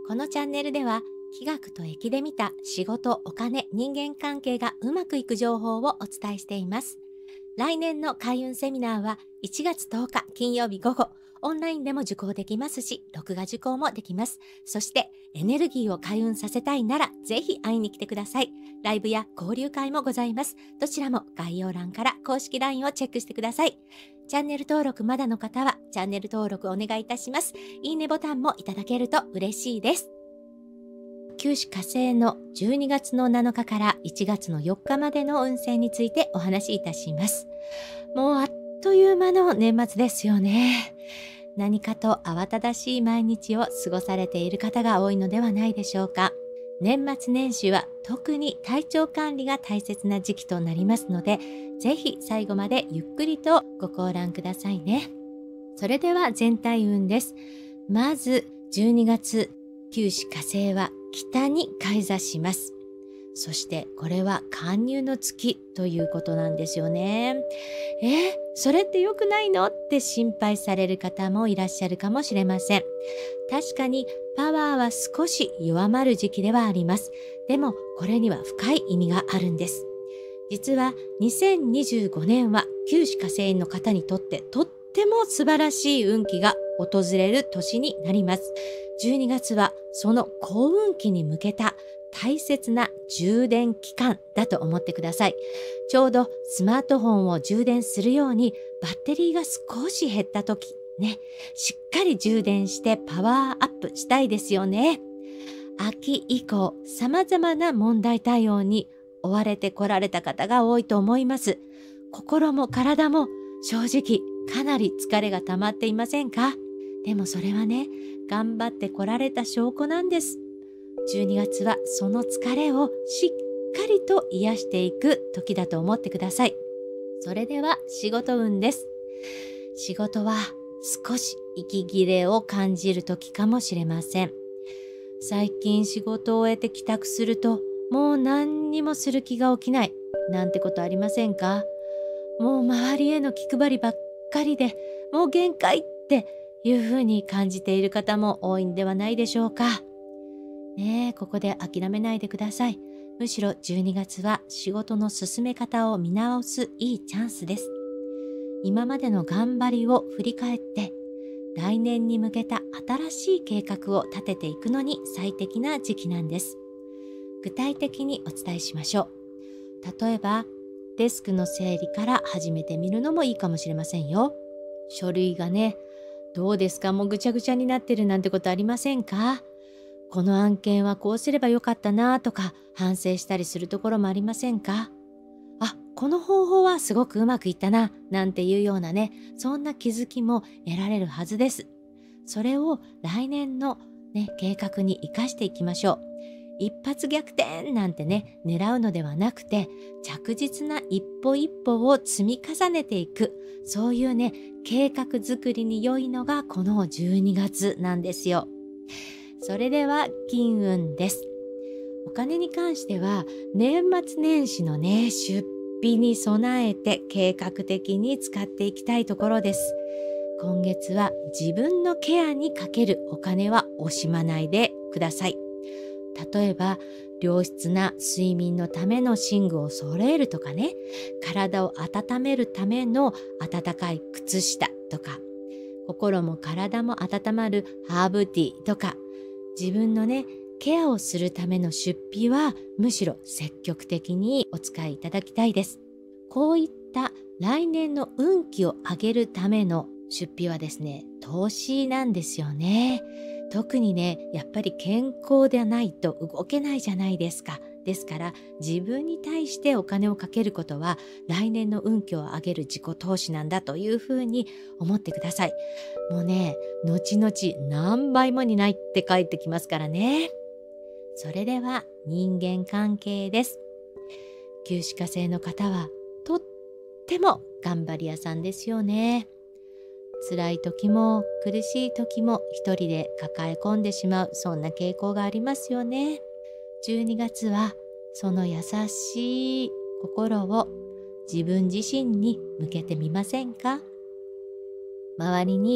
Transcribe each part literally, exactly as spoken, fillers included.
このチャンネルでは気学と易で見た仕事、お金、人間関係がうまくいく情報をお伝えしています。来年の開運セミナーはいちがつとおか金曜日午後、オンラインでも受講できますし、録画受講もできます。そしてエネルギーを開運させたいならぜひ会いに来てください。ライブや交流会もございます。どちらも概要欄から公式 ライン をチェックしてください。チャンネル登録まだの方はチャンネル登録お願いいたします。いいねボタンもいただけると嬉しいです。旧歯火星のじゅうにがつのなのかからいちがつのよっかまでの運勢についてお話しいたします。もうあっという間の年末ですよね。何かと慌ただしい毎日を過ごされている方が多いのではないでしょうか。年末年始は特に体調管理が大切な時期となりますので、ぜひ最後までゆっくりとご観覧くださいね。それでは全体運です。まずじゅうにがつ、旧歯火星は北に開座します。そしてこれは貫入の月ということなんですよね。えー、それって良くないのって心配される方もいらっしゃるかもしれません。確かにパワーは少し弱まる時期ではあります。でもこれには深い意味があるんです。実はにせんにじゅうごねんは旧歯火星の方にとってとっても素晴らしい運気が訪れる年になります。じゅうにがつはその幸運期に向けた大切な充電期間だと思ってください。ちょうどスマートフォンを充電するようにバッテリーが少し減った時ね、しっかり充電してパワーアップしたいですよね。秋以降、様々な問題対応に追われてこられた方が多いと思います。心も体も正直かなり疲れが溜まっていませんか？でもそれはね、頑張ってこられた証拠なんです。じゅうにがつはその疲れをしっかりと癒していく時だと思ってください。それでは仕事運です。仕事は少し息切れを感じる時かもしれません。最近仕事を終えて帰宅すると、もう何にもする気が起きないなんてことありませんか？もう周りへの気配りばっかりで、もう限界っていうふうに感じている方も多いんではないでしょうか。ねえ、ここで諦めないでください。むしろじゅうにがつは仕事の進め方を見直すいいチャンスです。今までの頑張りを振り返って、来年に向けた新しい計画を立てていくのに最適な時期なんです。具体的にお伝えしましょう。例えば、デスクの整理から始めてみるのもいいかもしれませんよ。書類がね、どうですか？もうぐちゃぐちゃになってるなんてことありませんか？この案件はこうすればよかったなとか反省したりするところもありませんか？あ、この方法はすごくうまくいったななんていうようなね、そんな気づきも得られるはずです。それを来年のね、計画に生かしていきましょう。一発逆転なんてね、狙うのではなくて、着実な一歩一歩を積み重ねていく、そういうね、計画作りに良いのがこのじゅうにがつなんですよ。それでは金運です。お金に関しては年末年始のね、出費に備えて計画的に使っていきたいところです。今月は自分のケアにかけるお金は惜しまないでください。例えば良質な睡眠のための寝具を揃えるとかね、体を温めるための温かい靴下とか、心も体も温まるハーブティーとか、自分のね、ケアをするための出費はむしろ積極的にお使いいただきたいです。こういった来年の運気を上げるための出費はですね、投資なんですよね。特にね、やっぱり健康でないと動けないじゃないですか。ですから自分に対してお金をかけることは来年の運気を上げる自己投資なんだというふうに思ってください。もうね、後々何倍もにないって返ってきますからね。それでは人間関係です。旧歯科生の方はとっても頑張り屋さんですよね。辛い時も苦しい時も一人で抱え込んでしまう、そんな傾向がありますよね。じゅうにがつはその優しい心を自分自身に向けてみませんか？周りに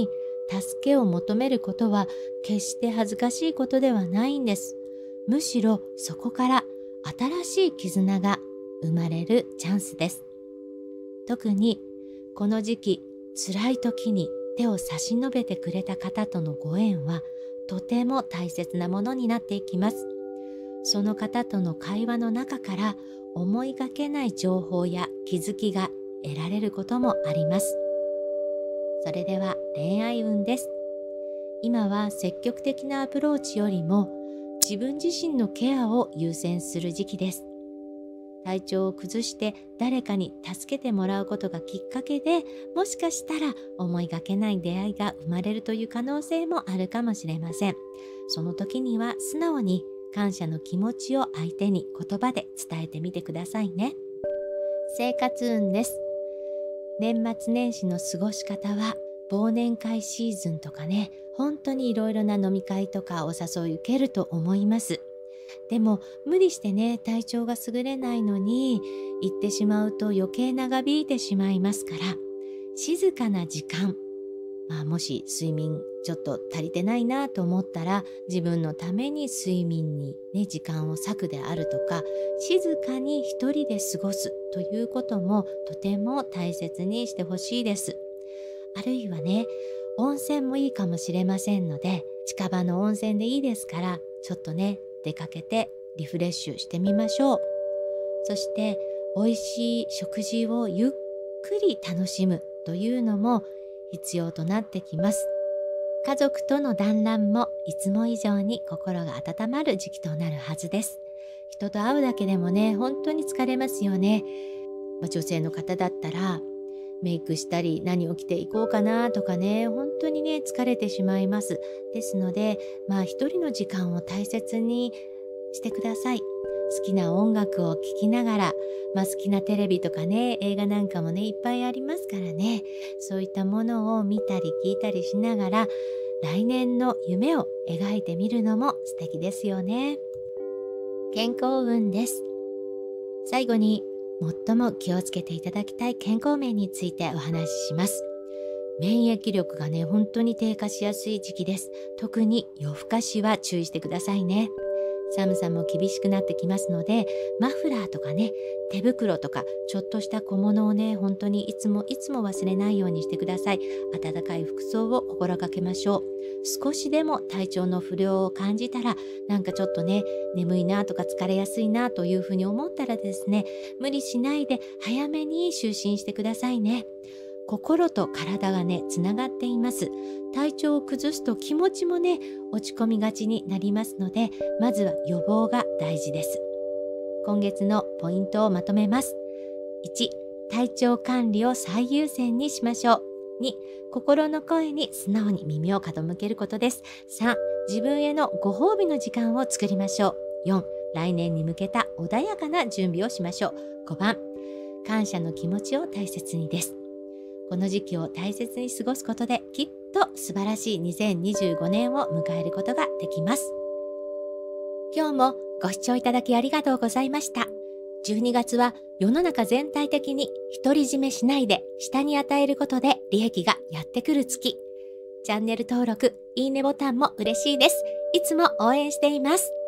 助けを求めることは決して恥ずかしいことではないんです。むしろそこから新しい絆が生まれるチャンスです。特にこの時期、辛い時に手を差し伸べてくれた方とのご縁はとても大切なものになっていきます。その方との会話の中から思いがけない情報や気づきが得られることもあります。それでは恋愛運です。今は積極的なアプローチよりも自分自身のケアを優先する時期です。体調を崩して誰かに助けてもらうことがきっかけで、もしかしたら思いがけない出会いが生まれるという可能性もあるかもしれません。その時には素直に感謝の気持ちを相手に言葉で伝えてみてくださいね。生活運です。年末年始の過ごし方は忘年会シーズンとかね、本当にいろいろな飲み会とかお誘い受けると思います。でも無理してね、体調が優れないのに行ってしまうと余計長引いてしまいますから、静かな時間、まあ、もし睡眠ちょっと足りてないなと思ったら、自分のために睡眠にね時間を割くであるとか、静かに一人で過ごすということもとても大切にしてほしいです。あるいはね、温泉もいいかもしれませんので、近場の温泉でいいですから、ちょっとね出かけてリフレッシュしてみましょう。そして美味しい食事をゆっくり楽しむというのも必要となってきます。家族との団らんもいつも以上に心が温まる時期となるはずです。人と会うだけでもね、本当に疲れますよね。まあ、女性の方だったらメイクしたり何を着ていこうかなとかね、本当にね疲れてしまいます。ですので、まあ一人の時間を大切にしてください。好きな音楽を聴きながら、まあ、好きなテレビとかね、映画なんかもねいっぱいありますからね、そういったものを見たり聞いたりしながら、来年の夢を描いてみるのも素敵ですよね。健康運です。最後に最も気をつけていただきたい健康面についてお話しします。免疫力がね本当に低下しやすい時期です。特に夜更かしは注意してくださいね。寒さも厳しくなってきますので、マフラーとかね、手袋とかちょっとした小物をね、本当にいつもいつも忘れないようにしてください。暖かい服装を心がけましょう。少しでも体調の不良を感じたら、なんかちょっとね眠いなとか疲れやすいなというふうに思ったらですね、無理しないで早めに就寝してくださいね。心と体がねつながっています。体調を崩すと気持ちもね落ち込みがちになりますので、まずは予防が大事です。今月のポイントをまとめます。いち、体調管理を最優先にしましょう。に、心の声に素直に耳を傾けることです。さん、自分へのご褒美の時間を作りましょう。よん、来年に向けた穏やかな準備をしましょう。ごばん、感謝の気持ちを大切にです。この時期を大切に過ごすことで、きっと素晴らしいにせんにじゅうごねんを迎えることができます。今日もご視聴いただきありがとうございました。じゅうにがつは世の中全体的に独り占めしないで下に与えることで利益がやってくる月。チャンネル登録、いいねボタンも嬉しいです。いつも応援しています。